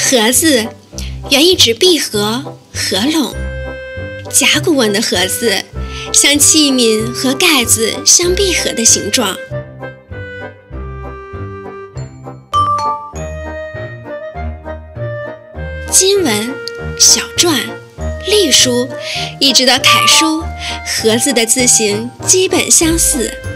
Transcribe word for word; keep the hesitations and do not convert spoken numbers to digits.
盒字原意指闭合、合拢。甲骨文的盒字像器皿和盖子相闭合的形状。金文、小篆、隶书一直到楷书，盒字的字形基本相似。